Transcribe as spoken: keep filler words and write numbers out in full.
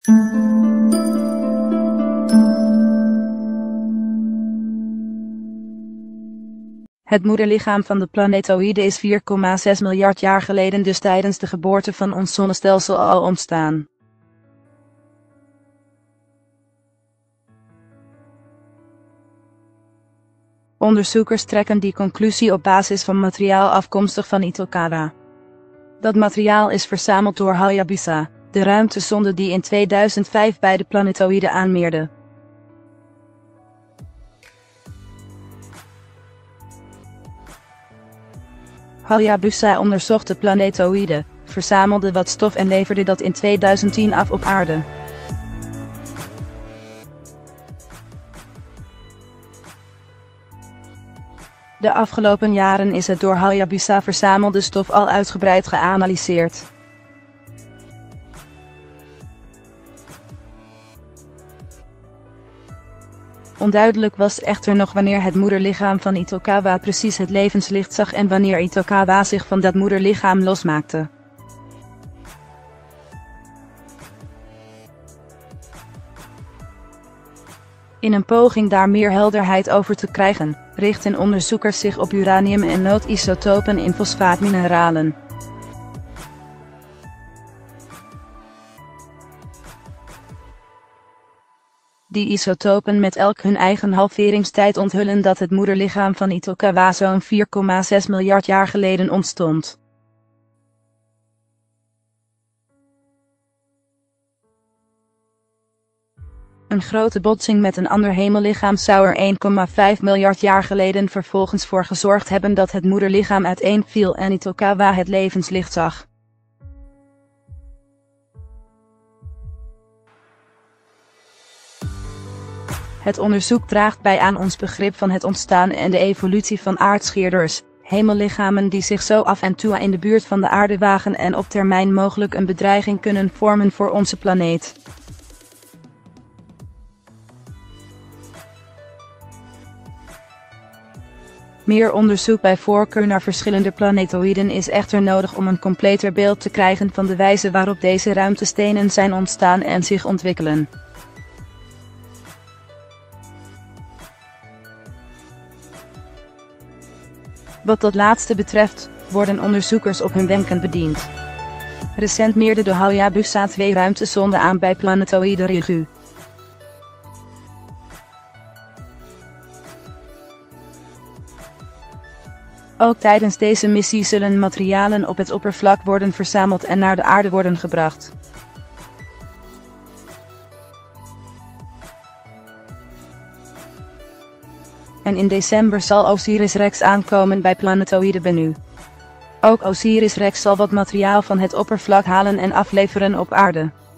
Het moederlichaam van de planetoïden is vier komma zes miljard jaar geleden, dus tijdens de geboorte van ons zonnestelsel, al ontstaan. Onderzoekers trekken die conclusie op basis van materiaal afkomstig van Itokawa. Dat materiaal is verzameld door Hayabusa, de ruimtesonde die in tweeduizend vijf bij de planetoïden aanmeerde. Hayabusa onderzocht de planetoïden, verzamelde wat stof en leverde dat in tweeduizend tien af op aarde. De afgelopen jaren is het door Hayabusa verzamelde stof al uitgebreid geanalyseerd. Onduidelijk was echter nog wanneer het moederlichaam van Itokawa precies het levenslicht zag en wanneer Itokawa zich van dat moederlichaam losmaakte. In een poging daar meer helderheid over te krijgen, richten onderzoekers zich op uranium- en noodisotopen in fosfaatmineralen. Die isotopen met elk hun eigen halveringstijd onthullen dat het moederlichaam van Itokawa zo'n vier komma zes miljard jaar geleden ontstond. Een grote botsing met een ander hemellichaam zou er één komma vijf miljard jaar geleden vervolgens voor gezorgd hebben dat het moederlichaam uiteenviel en Itokawa het levenslicht zag. Het onderzoek draagt bij aan ons begrip van het ontstaan en de evolutie van aardscheerders, hemellichamen die zich zo af en toe in de buurt van de aarde wagen en op termijn mogelijk een bedreiging kunnen vormen voor onze planeet. Meer onderzoek bij voorkeur naar verschillende planetoïden is echter nodig om een completer beeld te krijgen van de wijze waarop deze ruimtestenen zijn ontstaan en zich ontwikkelen. Wat dat laatste betreft, worden onderzoekers op hun wenken bediend. Recent meerde de Hayabusa twee ruimtesonden aan bij planetoïde Ryugu. Ook tijdens deze missie zullen materialen op het oppervlak worden verzameld en naar de aarde worden gebracht. En in december zal Osiris-Rex aankomen bij planetoïde Bennu. Ook Osiris-Rex zal wat materiaal van het oppervlak halen en afleveren op aarde.